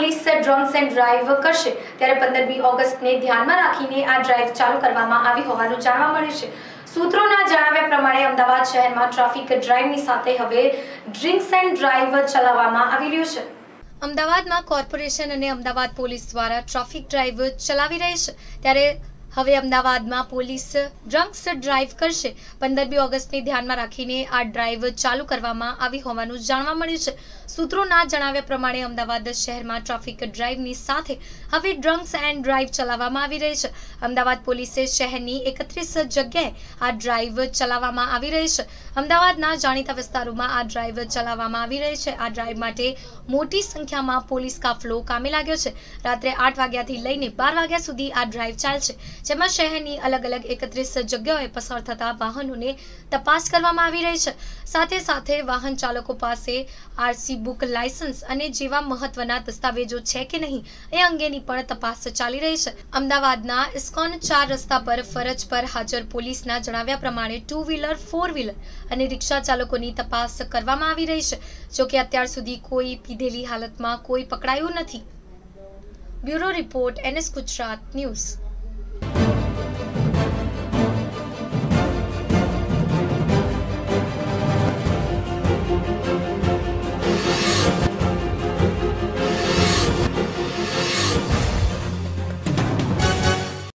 Police drugs and drive કરશે ત્યારે 15મી ઓગસ્ટને ધ્યાનમાં રાખીને આ ડ્રાઈવ ચાલુ કરવામાં આવી હોવાનું જાણવા મળ્યું છે। સૂત્રોના જણાવ્યા પ્રમાણે અમદાવાદ શહેરમાં ટ્રાફિક ડ્રાઈવની સાથે હવે ડ્રિંક્સ એન્ડ ડ્રાઈવ ચલાવવામાં આવી રહ્યું છે। અમદાવાદમાં કોર્પોરેશન અને અમદાવાદ પોલીસ દ્વારા ટ્રાફિક ડ્રાઈવ ચલાવી રહી છે ત્યારે હવે અમદાવાદમાં પોલીસ ડ્રગ્સ ડ્રાઈવ કરશે। 15મી ઓગસ્ટને ધ્યાનમાં રાખીને આ ડ્રાઈવ ચાલુ કરવામાં આવી હોવાનું જાણવા મળ્યું છે। સૂત્રોના જણાવ્યા પ્રમાણે અમદાવાદ શહેરમાં ટ્રાફિક ડ્રાઈવની સાથે હવે ડ્રગ્સ એન્ડ ડ્રાઈવ ચલાવવામાં આવી રહી છે। અમદાવાદ પોલીસે શહેરની 31 જગ્યાએ આ ડ્રાઈવ ચલાવવામાં આવી રહી છે। અમદાવાદના જાણીતા વિસ્તારોમાં આ ડ્રાઈવ ચલાવવામાં આવી રહી છે। આ ડ્રાઈવ માટે મોટી સંખ્યામાં પોલીસ કાફલો કામે લાગ્યો છે। રાત્રે 8 વાગ્યાથી લઈને 12 વાગ્યા સુધી આ ડ્રાઈવ ચાલશે, જેમાં શહેરની અલગ અલગ 31 જગ્યાઓએ પસાર થતા વાહનોને તપાસ કરવામાં આવી રહી છે। સાથે સાથે વાહન ચાલકો પાસે આરસી બુક, લાયસન્સ અને જેવા મહત્વના દસ્તાવેજો છે કે નહીં એ અંગેની પણ તપાસ ચાલી રહી છે। અમદાવાદના ઇસ્કોન 4 રસ્તા પર ફરજ પર હાજર પોલીસના જણાવ્યા પ્રમાણે 2 વ્હીલર, 4 વ્હીલર અને રિક્ષા ચાલકોની તપાસ કરવામાં આવી રહી છે। જોકે અત્યાર સુધી કોઈ પીધેલી હાલતમાં કોઈ પકડાયું નથી। Bureau report, NS Gujarat news.